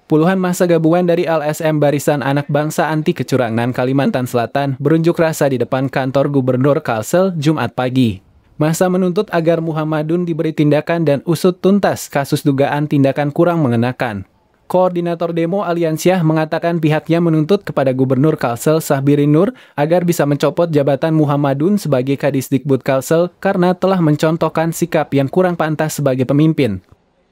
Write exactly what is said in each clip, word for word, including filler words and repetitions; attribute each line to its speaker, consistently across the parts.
Speaker 1: Puluhan massa gabungan dari L S M Barisan Anak Bangsa Anti Kecurangan Kalimantan Selatan berunjuk rasa di depan kantor Gubernur Kalsel Jumat pagi. Massa menuntut agar Muhammadun diberi tindakan dan usut tuntas kasus dugaan tindakan kurang mengenakan. Koordinator demo Aliansyah mengatakan pihaknya menuntut kepada Gubernur Kalsel Sahbirin Nur agar bisa mencopot jabatan Muhammadun sebagai Kadisdikbud Kalsel karena telah mencontohkan sikap yang kurang pantas sebagai pemimpin.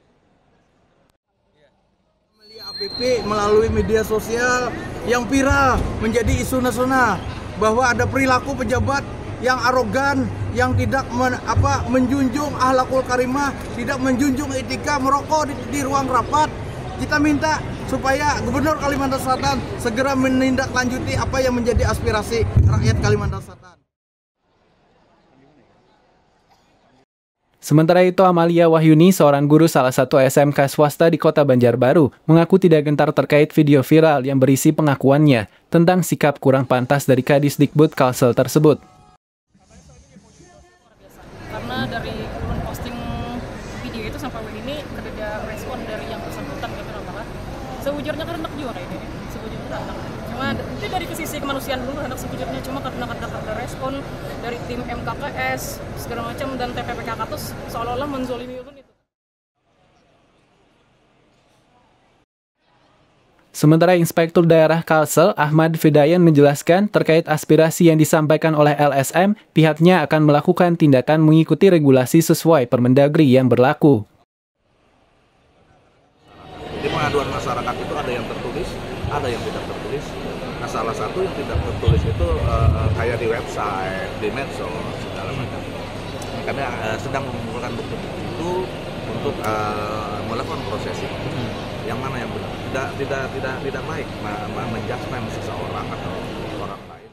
Speaker 2: A P P melalui media sosial yang viral menjadi isu nasional bahwa ada perilaku pejabat yang arogan, yang tidak men, apa, menjunjung akhlakul karimah, tidak menjunjung etika merokok di, di ruang rapat. Kita minta supaya Gubernur Kalimantan Selatan segera menindaklanjuti apa yang menjadi aspirasi rakyat Kalimantan Selatan.
Speaker 1: Sementara itu, Amalia Wahyuni, seorang guru salah satu S M K swasta di Kota Banjarbaru, mengaku tidak gentar terkait video viral yang berisi pengakuannya tentang sikap kurang pantas dari Kadisdikbud Kalsel tersebut.
Speaker 3: Karena dari turun posting video itu sampai ini tidak respon dari yang bersangkutan gitu apa. Sejujurnya kan enak juga kayak ini. Sejujurnya enak. Cuma itu dari sisi kemanusiaan dulu anak sejujurnya, cuma karena ada respon dari tim M K K S segala macam dan T P P K K terus seolah-olah menzolimi itu.
Speaker 1: Sementara Inspektur Daerah Kalsel Ahmad Fidayan menjelaskan terkait aspirasi yang disampaikan oleh L S M, pihaknya akan melakukan tindakan mengikuti regulasi sesuai Permendagri yang berlaku.
Speaker 4: Di pengaduan masyarakat itu ada yang tertulis, ada yang tidak tertulis. Nah, salah satu yang tidak tertulis itu uh, kayak di website, di medsos, segala macam. Kami uh, sedang mengumpulkan bukti-bukti itu untuk uh, melakukan proses itu. Yang mana yang benar? Tidak, tidak, tidak, tidak baik menjudgment seseorang atau orang lain.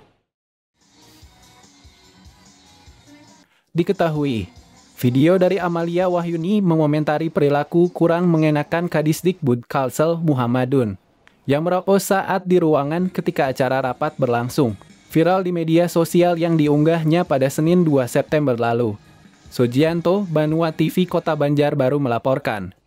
Speaker 1: Diketahui, video dari Amalia Wahyuni mengomentari perilaku kurang mengenakan Kadisdikbud Kalsel Muhammadun yang merokok saat di ruangan ketika acara rapat berlangsung. Viral di media sosial yang diunggahnya pada Senin dua September lalu. Sujianto, Banua T V Kota Banjarbaru melaporkan.